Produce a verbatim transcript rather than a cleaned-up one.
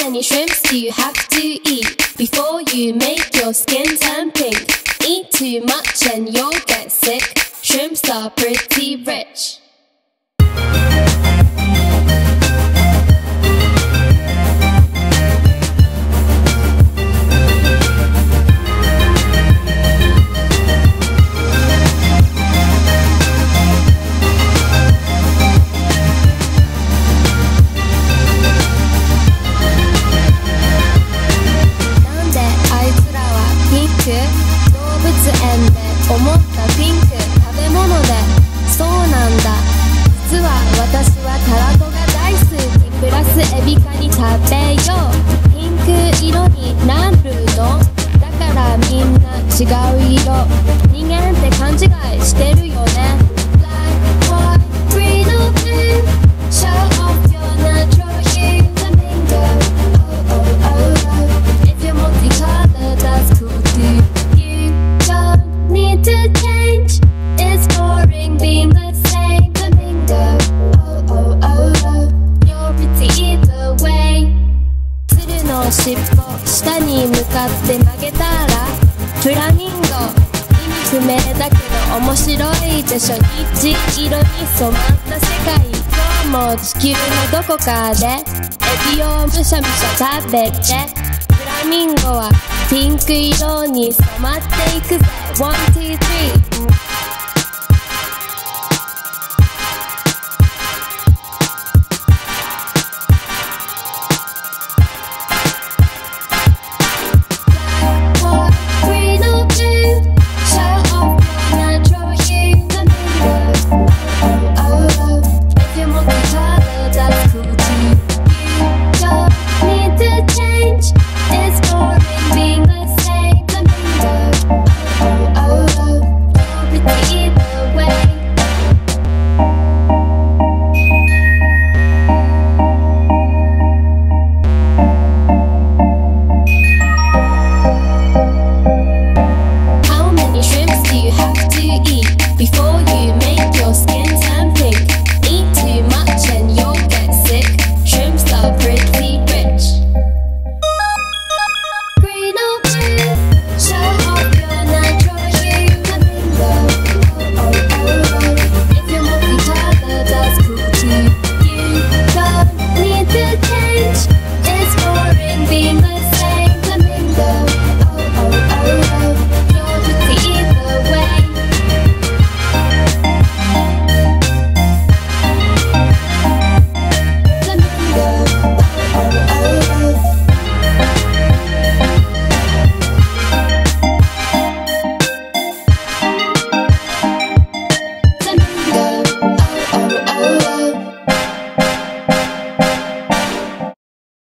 many shrimps do you have to eat before you make your skin turn pink? Eat too much and you'll get sick. Shrimps are pretty rich.地球のどこかでエビをむしゃむしゃ食べてフラミンゴはピンク色に染まっていくぜ ワン、ツー、スリー